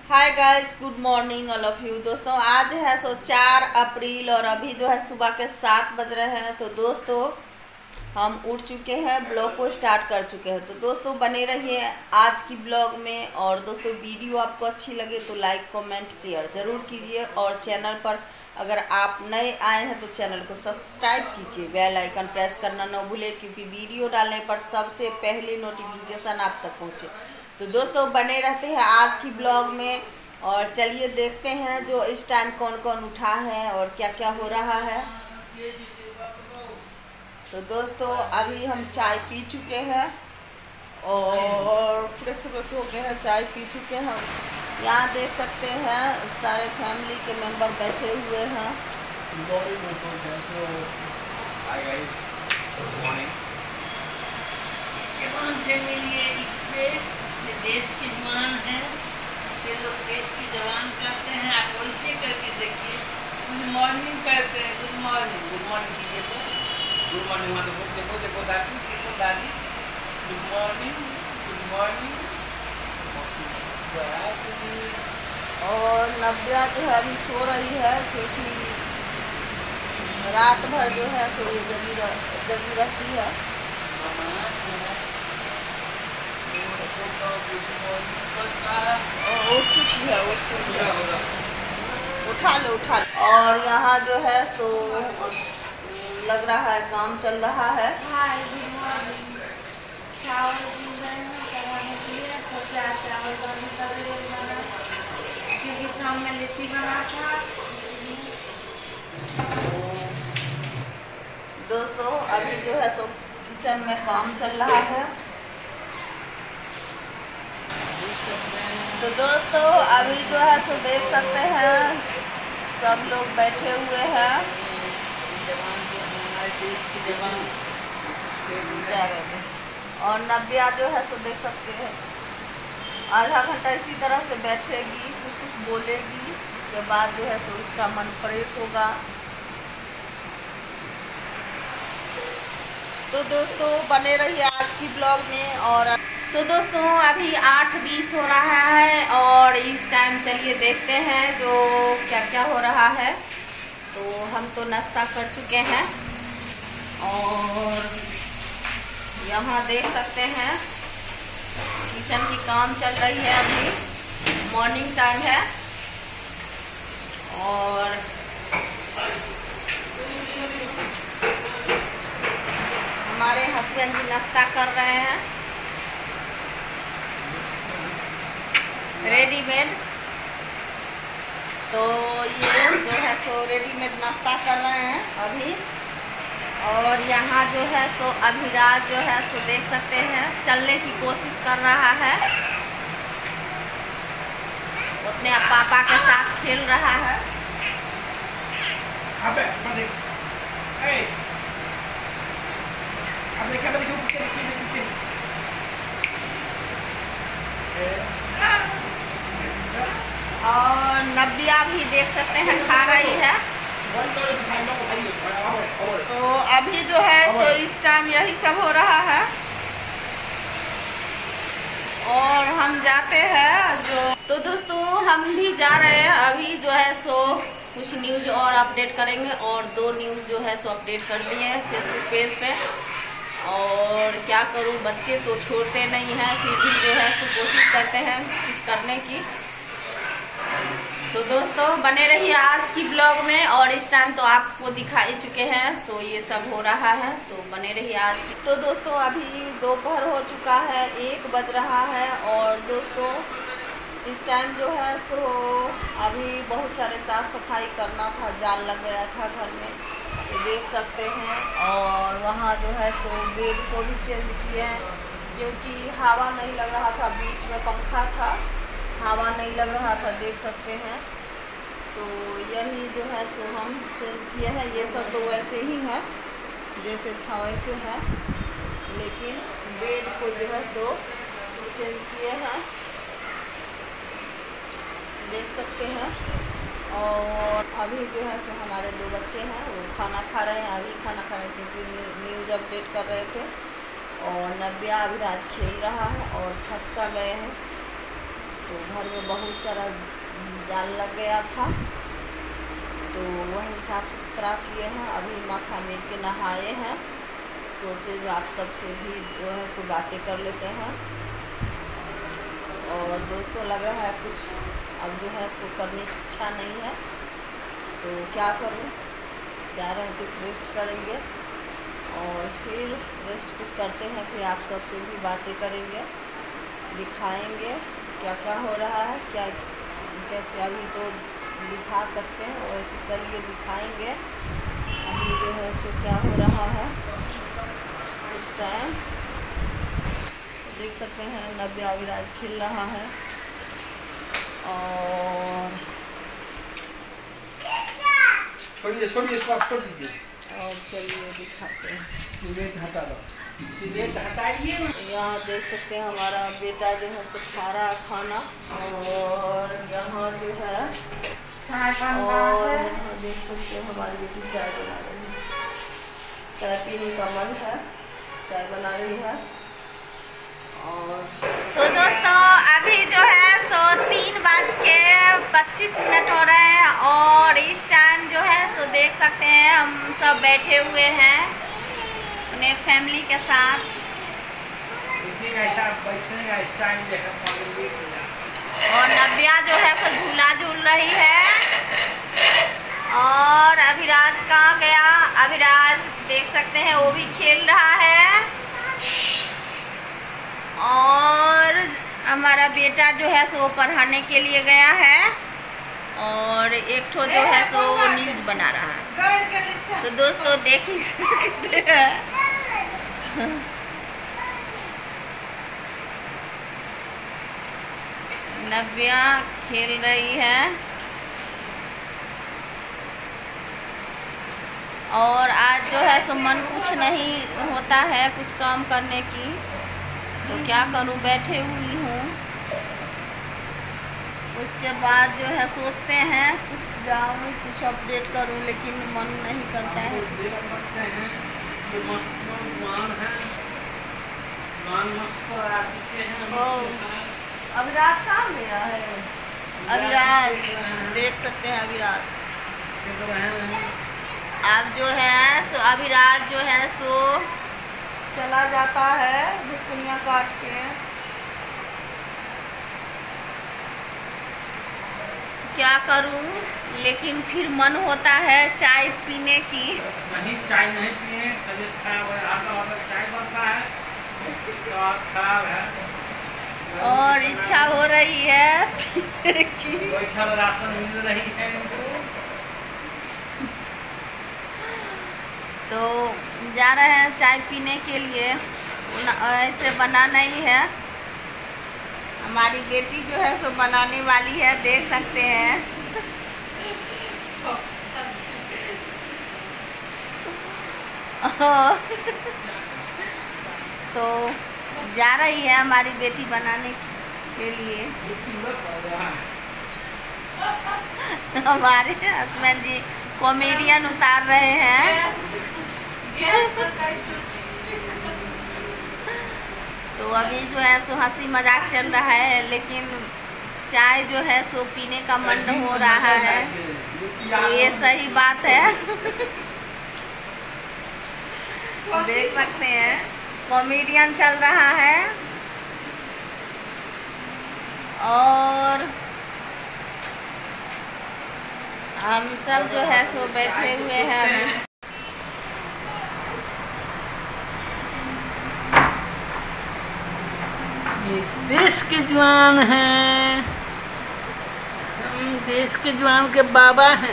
Hi guys, good morning all of you. दोस्तों आज है 4 अप्रैल और अभी जो है सुबह के 7 बज रहे हैं। तो दोस्तों हम उठ चुके हैं, ब्लॉग को स्टार्ट कर चुके हैं। तो दोस्तों बने रहिए आज की ब्लॉग में। और दोस्तों वीडियो आपको अच्छी लगे तो लाइक कमेंट शेयर ज़रूर कीजिए। और चैनल पर अगर आप नए आए हैं तो चैनल को सब्सक्राइब कीजिए, बेल आइकन प्रेस करना न भूलें, क्योंकि वीडियो डालने पर सबसे पहले नोटिफिकेशन आप तक पहुँचे। तो दोस्तों बने रहते हैं आज की ब्लॉग में। और चलिए देखते हैं जो इस टाइम कौन कौन उठा है और क्या क्या हो रहा है। तो दोस्तों अभी हम चाय पी चुके हैं और फ्रेश फ्रेश हो गए हैं, चाय पी चुके हैं। यहाँ देख सकते हैं सारे फैमिली के मेंबर बैठे हुए हैं। इसके बाद से मिलिए, इससे देश के जवान हैं, इसे लोग देश की जवान कहते हैं। आप वैसे करके देखिए, गुड मॉर्निंग कहते हैं। गुड मॉर्निंग कीजिए तो गुड मॉर्निंग मतलब देखो देखो दादी गुड मॉर्निंग और नव्या जो है अभी सो रही है, क्योंकि रात भर जो है सो ये जगी रहती है। उठ चुकी है, उठा लो। और यहाँ जो है सो लग रहा है काम चल रहा है। दोस्तों अभी जो है सो किचन में काम चल रहा है। तो दोस्तों अभी जो है सो देख सकते हैं सब लोग बैठे हुए हैं। देश के जवान और नव्या जो है सो देख सकते हैं आधा घंटा इसी तरह से बैठेगी, कुछ बोलेगी, उसके बाद जो है सो उसका मन फ्रेश होगा। तो दोस्तों बने रहिए आज की ब्लॉग में। और तो दोस्तों अभी 8:20 हो रहा है और इस टाइम चलिए देखते हैं जो क्या क्या हो रहा है। तो हम तो नाश्ता कर चुके हैं और यहाँ देख सकते हैं किचन की काम चल रही है। अभी मॉर्निंग टाइम है और हमारे हस्बैंड जी नाश्ता कर रहे हैं रेडीमेड। तो ये जो है सो रेडीमेड नाश्ता कर रहे हैं अभी। और यहाँ जो है सो अभिराज जो है सो देख सकते हैं चलने की कोशिश कर रहा है, अपने पापा के साथ खेल रहा है। और नव्या भी देख सकते हैं खा रही है। तो अभी जो है तो इस टाइम यही सब हो रहा है और हम जाते हैं जो। तो दोस्तों हम भी जा रहे हैं अभी जो है सो कुछ न्यूज़ और अपडेट करेंगे। और 2 न्यूज़ जो है सो अपडेट कर दिए हैं फेसबुक पेज पे। और क्या करूं, बच्चे तो छोड़ते नहीं हैं, फिर भी जो है सो कोशिश करते हैं कुछ करने की। तो दोस्तों बने रहिए आज की ब्लॉग में। और इस टाइम तो आपको दिखा ही चुके हैं तो ये सब हो रहा है, तो बने रहिए आज। तो दोस्तों अभी दोपहर हो चुका है, 1 बज रहा है। और दोस्तों इस टाइम जो है सो अभी बहुत सारे साफ़ सफाई करना था, जाल लग गया था घर में, तो देख सकते हैं। और वहाँ जो है सो बेड को भी चेंज किए हैं, क्योंकि हवा नहीं लग रहा था, बीच में पंखा था, हवा नहीं लग रहा था, देख सकते हैं। तो यही जो है सो हम चेंज किए हैं। ये सब तो वैसे ही है, जैसे था वैसे है, लेकिन बेड को जो है सो चेंज किए हैं, देख सकते हैं। और अभी जो है सो हमारे 2 बच्चे हैं, वो खाना खा रहे हैं। अभी खाना खा रहे हैं क्योंकि न्यूज़ अपडेट कर रहे थे। और नव्या अभिराज खेल रहा है और थक सा गए हैं। तो घर में बहुत सारा जाल लग गया था, तो वही साफ सुथरा किए हैं। अभी माथा मेर के नहाए हैं, सोचे जो आप सबसे भी जो है सो बातें कर लेते हैं। और दोस्तों लग रहा है कुछ अब जो है सो करने की इच्छा नहीं है, तो क्या करूं, जा रहे हैं कुछ रेस्ट करेंगे और फिर रेस्ट कुछ करते हैं, फिर आप सबसे भी बातें करेंगे, दिखाएंगे क्या क्या हो रहा है, क्या कैसे अभी तो दिखा सकते हैं, वैसे चलिए दिखाएंगे अभी जो है सो क्या हो रहा है इस टाइम। देख सकते हैं नव्या अविराज खेल रहा है और छोड़िए छोड़िए छोड़ दीजिए और चलिए दिखाते हैं। सिलेट हटा दो, सिलेट हटाइए। यहाँ देख सकते हैं हमारा बेटा जो है सो खा रहा है खाना, और यहाँ जो है चाय बन रहा और है। यहाँ देख सकते हैं हमारी बेटी चाय बना रही है, चाय पीने का मन है, चाय बना रही है। और तो दोस्तों अभी जो है सो 3:25 हो रहे हैं और इस टाइम जो है सो देख सकते हैं हम सब बैठे हुए हैं अपने फैमिली के साथ, ऐसा बैठने का स्टाइल देखा और नव्या जो है सो झूला झूल रही है। और अभिराज कहाँ गया, अभिराज देख सकते हैं वो भी खेल रहा है। और हमारा बेटा जो है सो पढ़ाने के लिए गया है और एक ठो जो है सो न्यूज़ बना रहा है। तो दोस्तों देख ही सकते हैं नव्या खेल रही है और आज जो है सो मन कुछ नहीं होता है कुछ काम करने की, तो क्या करूं, बैठे हुई हूँ। उसके बाद जो है सोचते हैं कुछ जाऊं कुछ अपडेट करूं, लेकिन मन नहीं करता है कुछ करने का। अविराज कहाँ गया है, अविराज देख सकते हैं अविराज अब जो है सो अविराज जो है सो चला जाता है भुसकुनिया काट के। क्या करूं, लेकिन फिर मन होता है चाय पीने की। नहीं, चाय नहीं पिए, तबीयत खराब है, आधा चाय बनता है, स्वाद खराब है और इच्छा हो रही है पीने की। बैठल राशन मिल रही है इनको। तो जा रहे हैं चाय पीने के लिए, ऐसे बना नहीं है। हमारी बेटी जो है सो बनाने वाली है, देख सकते हैं तो जा रही है हमारी बेटी बनाने के लिए। हमारे हस्बैंड जी कॉमेडियन उतार रहे हैं। तो अभी जो है सो हंसी मजाक चल रहा है, लेकिन चाय जो है सो पीने का मन हो रहा है, तो ये सही बात है। देख सकते हैं कॉमेडियन चल रहा है और हम सब जो है सो बैठे हुए हैं अभी। देश के जवान हैं, हम देश के जवान के बाबा हैं।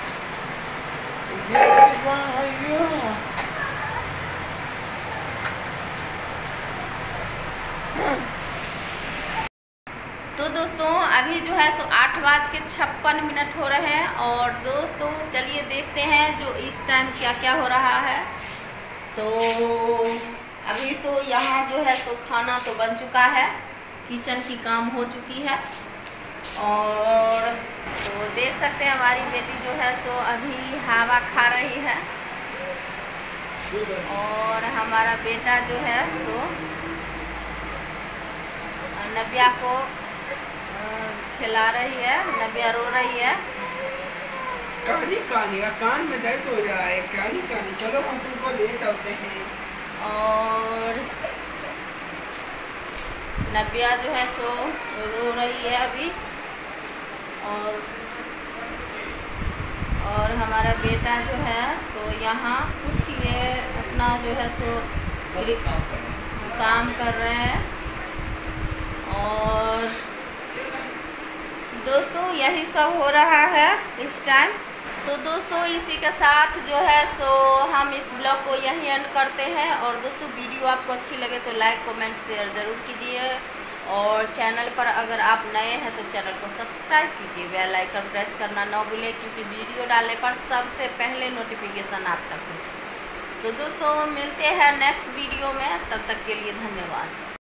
देश के जवान है यो। तो दोस्तों अभी जो है सो 8:56 हो रहे हैं और दोस्तों चलिए देखते हैं जो इस टाइम क्या क्या हो रहा है। तो अभी तो यहाँ जो है सो खाना तो बन चुका है, किचन की काम हो चुकी है और तो देख सकते हैं हमारी बेटी जो है सो अभी हवा खा रही है और हमारा बेटा जो है सो नव्या को खिला रही है, नबिया रो रही है। कानी कानी का कान में दर्द हो रहा है, कानी कानी, चलो हम तुमको ले चलते हैं। और नबिया जो है सो रो रही है अभी। और हमारा बेटा जो है सो यहाँ कुछ ये अपना जो है सो काम कर रहे हैं। और दोस्तों यही सब हो रहा है इस टाइम। तो दोस्तों इसी के साथ जो है सो हम इस ब्लॉग को यहीं एंड करते हैं। और दोस्तों वीडियो आपको अच्छी लगे तो लाइक कमेंट शेयर ज़रूर कीजिए। और चैनल पर अगर आप नए हैं तो चैनल को सब्सक्राइब कीजिए, बेल आइकन प्रेस करना ना भूलें, क्योंकि वीडियो डालने पर सबसे पहले नोटिफिकेशन आप तक पहुँचे। तो दोस्तों मिलते हैं नेक्स्ट वीडियो में, तब तक के लिए धन्यवाद।